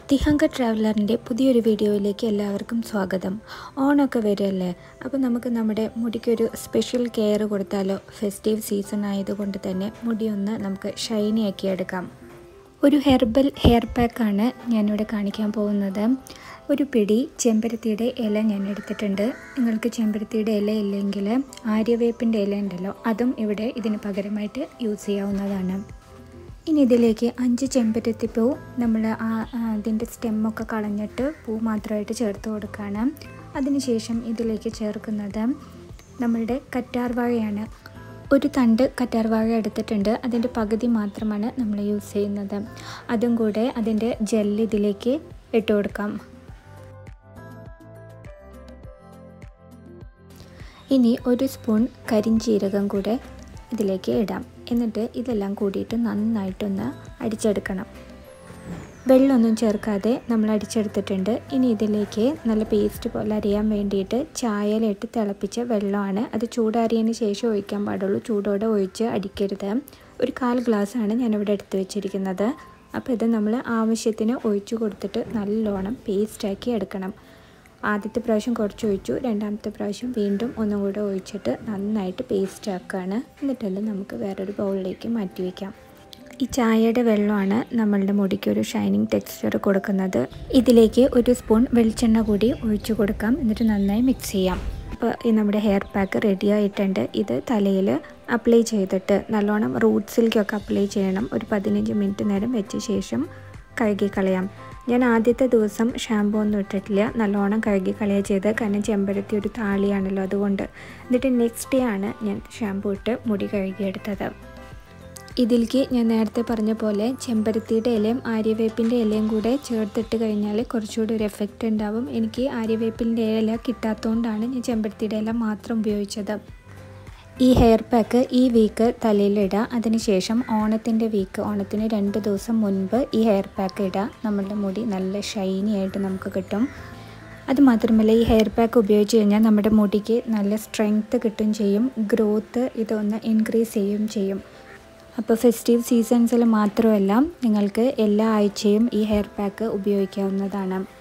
The hunger ട്രാവലറിൻ്റെ പുതിയൊരു വീഡിയോയിലേക്ക് എല്ലാവർക്കും സ്വാഗതം. ഓണമൊക്കെ വരുമല്ലേ, അപ്പോൾ നമുക്ക് നമ്മുടെ മുടിക്കൊരു സ്പെഷ്യൽ കെയർ കൊടുത്താലോ? ഫെസ്റ്റീവ് സീസൺ ആയതുകൊണ്ട് തന്നെ മുടിയൊന്ന് നമുക്ക് ഷൈനി ആക്കി എടുക്കാം. ഒരു ഹെർബൽ ഹെയർ പാക്കാണ് ഞാനിവിടെ കാണിക്കാൻ പോകുന്നത്. ഒരു പിടി ചെമ്പരത്തിയുടെ ഇല ഞാൻ എടുത്തിട്ടുണ്ട്. നിങ്ങൾക്ക് ചെമ്പരത്തിയുടെ ഇല ഇല്ലെങ്കിൽ ആര്യവേപ്പിൻ്റെ ഇല ഉണ്ടല്ലോ, അതും ഇവിടെ ഇതിന് പകരമായിട്ട് യൂസ് ചെയ്യാവുന്നതാണ്. ഇനി ഇതിലേക്ക് 5 ചെമ്പരത്തിപ്പൂ നമ്മൾ അതിൻ്റെ സ്റ്റെമ്മൊക്കെ കളഞ്ഞിട്ട് പൂ മാത്രമായിട്ട് ചേർത്ത് കൊടുക്കുകയാണ്. അതിനുശേഷം ഇതിലേക്ക് ചേർക്കുന്നത് നമ്മളുടെ കറ്റാർവാഴയാണ്. ഒരു തണ്ട് കറ്റാർവാഴ എടുത്തിട്ടുണ്ട്, അതിൻ്റെ പകുതി മാത്രമാണ് നമ്മൾ യൂസ് ചെയ്യുന്നത്. അതും കൂടെ അതിൻ്റെ ജെല്ല് ഇതിലേക്ക് ഇട്ട് കൊടുക്കാം. ഇനി 1 സ്പൂൺ കരിഞ്ജീരകം കൂടെ ഇതിലേക്ക് ഇടാം. എന്നിട്ട് ഇതെല്ലാം കൂടിയിട്ട് നന്നായിട്ടൊന്ന് അടിച്ചെടുക്കണം. വെള്ളമൊന്നും ചേർക്കാതെ നമ്മൾ അടിച്ചെടുത്തിട്ടുണ്ട്. ഇനി ഇതിലേക്ക് നല്ല പേസ്റ്റ് പോലെ അരിയാൻ വേണ്ടിയിട്ട് ചായയിലിട്ട് തിളപ്പിച്ച വെള്ളമാണ്. അത് ചൂടാറിയതിന് ശേഷം ഒഴിക്കാൻ പാടുള്ളൂ, ചൂടോടെ ഒഴിച്ച് അടിക്കരുത്. ഒരു 1/4 ഗ്ലാസ്സാണ് ഞാനിവിടെ എടുത്ത് വെച്ചിരിക്കുന്നത്. അപ്പോൾ ഇത് നമ്മൾ ആവശ്യത്തിന് ഒഴിച്ചു കൊടുത്തിട്ട് നല്ലോണം പേസ്റ്റാക്കി എടുക്കണം. ആദ്യത്തെ പ്രാവശ്യം കുറച്ച് ഒഴിച്ചു, രണ്ടാമത്തെ പ്രാവശ്യം വീണ്ടും ഒന്നും കൂടെ ഒഴിച്ചിട്ട് നന്നായിട്ട് പേസ്റ്റ് ആക്കുകയാണ്. എന്നിട്ടത് നമുക്ക് വേറൊരു ബൗളിലേക്ക് മാറ്റി വയ്ക്കാം. ഈ ചായയുടെ വെള്ളമാണ് നമ്മളുടെ മുടിക്കൊരു ഷൈനിങ് ടെക്സ്ചർ കൊടുക്കുന്നത്. ഇതിലേക്ക് 1 സ്പൂൺ വെളിച്ചെണ്ണ കൂടി ഒഴിച്ചു കൊടുക്കാം. എന്നിട്ട് നന്നായി മിക്സ് ചെയ്യാം. അപ്പോൾ ഈ നമ്മുടെ ഹെയർ പാക്ക് റെഡി ആയിട്ടുണ്ട്. ഇത് തലയിൽ അപ്ലൈ ചെയ്തിട്ട് നല്ലോണം റൂട്ട്സിലേക്കൊക്കെ അപ്ലൈ ചെയ്യണം. ഒരു 15 മിനിറ്റ് നേരം വെച്ച ശേഷം കഴുകി കളയാം. ഞാൻ ആദ്യത്തെ ദിവസം ഷാമ്പൂ ഒന്നും ഇട്ടിട്ടില്ല, നല്ലോണം കഴുകി കളയുക ചെയ്ത്. കാരണം ചെമ്പരത്തി ഒരു താളിയാണല്ലോ, അതുകൊണ്ട്. എന്നിട്ട് നെക്സ്റ്റ് ഡേ ആണ് ഞാൻ ഷാമ്പൂ ഇട്ട് മുടി കഴുകിയെടുത്തത്. ഇതിലേക്ക് ഞാൻ നേരത്തെ പറഞ്ഞ പോലെ ചെമ്പരത്തിയുടെ ഇലയും ആര്യവേപ്പിൻ്റെ ഇലയും കൂടെ ചേർത്തിട്ട് കഴിഞ്ഞാൽ കുറച്ചുകൂടി ഒരു എഫക്റ്റ് ഉണ്ടാവും. എനിക്ക് ആര്യവേപ്പിൻ്റെ ഇല കിട്ടാത്തതുകൊണ്ടാണ് ഞാൻ ചെമ്പരത്തിയുടെ ഇല മാത്രം ഉപയോഗിച്ചത്. ഈ ഹെയർ പാക്ക് ഈ വീക്ക് തലയിലിടുക. അതിനുശേഷം ഓണത്തിന് 2 ദിവസം മുൻപ് ഈ ഹെയർ പാക്ക് ഇടുക. നമ്മളുടെ മുടി നല്ല ഷൈനി ആയിട്ട് നമുക്ക് കിട്ടും. അതുമാത്രമല്ല, ഈ ഹെയർ പാക്ക് ഉപയോഗിച്ച് കഴിഞ്ഞാൽ നമ്മുടെ മുടിക്ക് നല്ല സ്ട്രെങ്ത്ത് കിട്ടും ചെയ്യും, ഗ്രോത്ത് ഇതൊന്ന് ഇൻക്രീസ് ചെയ്യുകയും ചെയ്യും. അപ്പോൾ ഫെസ്റ്റീവ് സീസൺസിൽ മാത്രമല്ല, നിങ്ങൾക്ക് എല്ലാ ആഴ്ചയും ഈ ഹെയർ പാക്ക് ഉപയോഗിക്കാവുന്നതാണ്.